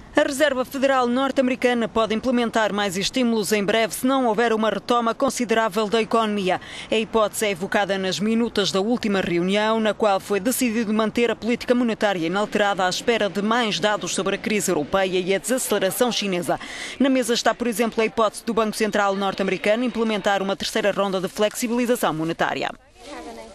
A Reserva Federal norte-americana pode implementar mais estímulos em breve se não houver uma retoma considerável da economia. A hipótese é evocada nas minutas da última reunião, na qual foi decidido manter a política monetária inalterada à espera de mais dados sobre a crise europeia e a desaceleração chinesa. Na mesa está, por exemplo, a hipótese do Banco Central norte-americano implementar uma terceira ronda de flexibilização monetária.